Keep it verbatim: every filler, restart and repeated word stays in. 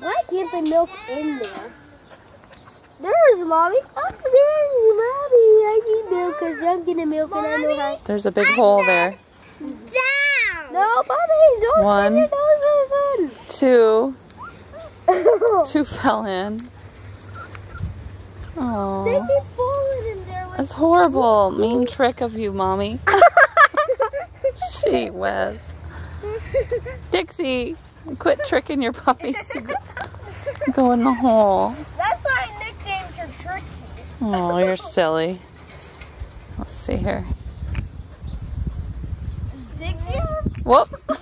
Why can't the milk in there? There's Mommy. Oh, there's Mommy. I need milk because I'm getting milk and I know how. There's a big hole there. Down. No, Mommy, don't. One, two, Oh. two fell in. They Oh, keep falling in there. that's horrible. Mean trick of you, Mommy. Gee whiz. Dixie, quit tricking your puppies to go, go in the hole. That's why I nicknamed her Trixie. Oh, you're silly. Let's see here. Dixie? Whoop.